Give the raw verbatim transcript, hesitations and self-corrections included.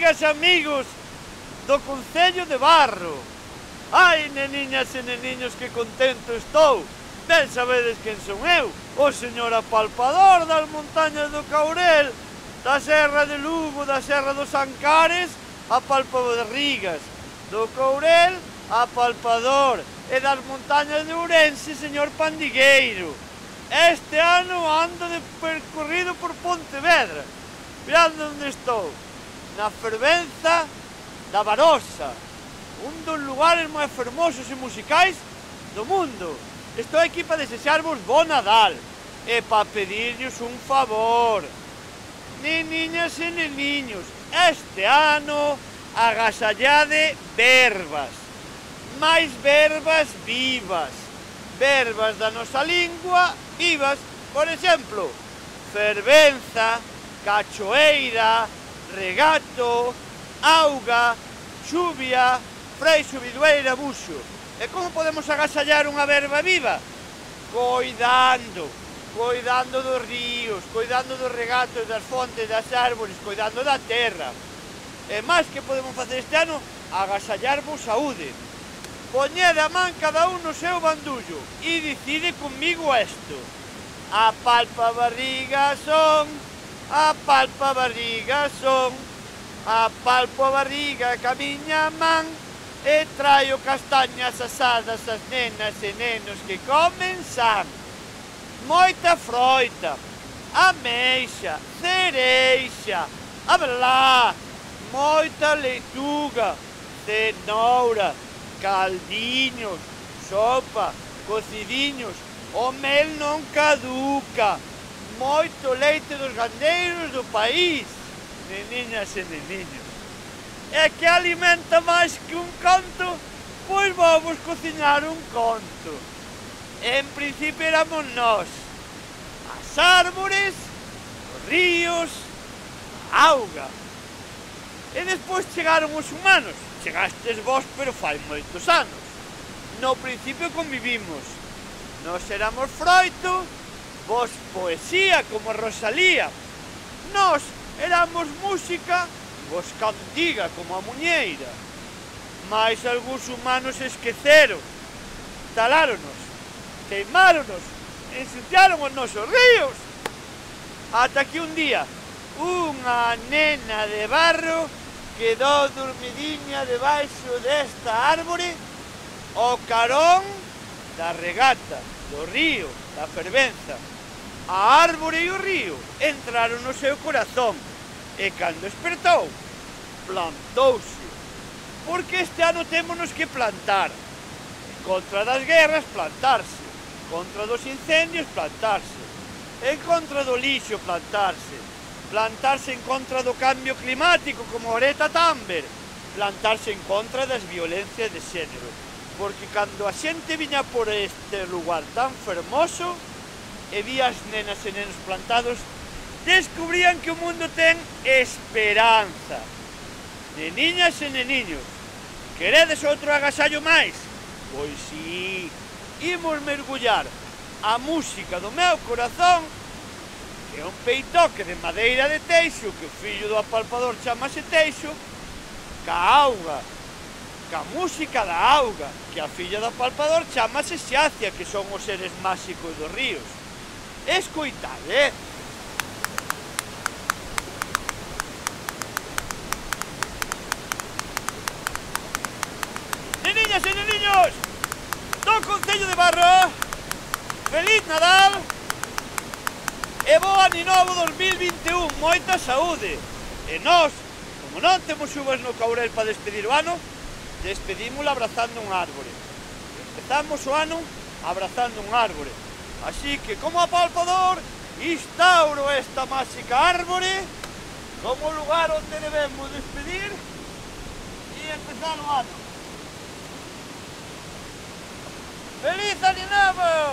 amigas e amigos do Concello de Barro. Ai, neniñas e neniños, que contento estou. Ben sabedes quen son eu, o señor apalpador das montañas do Caurel, da Serra de Lugo, da Serra dos Ancares, apalpabarrigas, do Caurel, apalpador, e das montañas de Ourense, señor pandigueiro. Este ano ando de percorrido por Pontevedra. Mirad onde estou, na fervenza da Barosa, un dos lugares máis fermosos e musicais do mundo. Estou aquí para desexarvos bo Nadal e para pedirlles un favor. Neniñas e neniños, este ano agasallade verbas, máis verbas vivas, verbas da nosa lingua vivas, por exemplo, fervenza, cachoeira, regato, auga, chuvia, freixo, bidueira, buxo. E como podemos agasallar unha verba viva? Coidando, coidando dos ríos, coidando dos regatos, das fontes, das árbores, coidando da terra. E máis que podemos facer este ano, agasallarvos saúde. Poñede a man cada un no seu bandullo e dicide comigo isto. A palpa barriga son, a palpa barriga son, a palpo a barriga ca miña man e traio castañas asadas as nenas e nenos que comen san. Moita froita, ameixa, cereixa, avelá, moita leituga, cenoura, caldiños, sopa, cocidinhos, o mel non caduca, moito leite dos gandeiros do país. Neniñas e neniños, é que alimenta máis que un conto, pois vamos cociñar un conto. En principio éramos nós, as árbores, os ríos, a auga. E despois chegaron os humanos, chegastes vós, pero fai moitos anos. No principio convivimos, nós éramos froito, vós poesía como Rosalía, nós éramos música, vos cantiga como a muñeira. Mais algúns humanos esqueceron, taláronos, queimáronos, ensuciaron os nosos ríos. Ata que un día, unha nena de barro quedou dormidiña debaixo desta árbore ao carón da regata, do río, da fervenza. A árbore e o río entraron no seu corazón e cando despertou, plantouse. Porque este ano témonos que plantar. En contra das guerras, plantarse. En contra dos incendios, plantarse. En contra do lixo, plantarse. Plantarse en contra do cambio climático, como Greta Thunberg. Plantarse en contra das violencias de xénero. Porque cando a xente viña por este lugar tan fermoso e vi as nenas e nenos plantados, descubrían que o mundo ten esperanza. Neniñas e neniños, queredes outro agasallo máis? Pois si, imos mergullar a música do meu corazón, que é un peitoque de madeira de teixo, que o fillo do apalpador chamase teixo, ca auga, ca música da auga, que a filla do apalpador chamase xacia, que son os seres máxicos dos ríos. Escoitad, eh? Neniñas e neniños do Concello de Barro, feliz Nadal e bo ano novo dos mil vinte e un, moita saúde. E nós, como non temos uvas no Caurel para despedir o ano, despedímoslo abrazando un árbore. Empezamos o ano abrazando un árbore. Así que, como apalpador, instauro esta máxica árbore como lugar onde debemos despedir e empezar o ano. ¡Feliz Año Novo!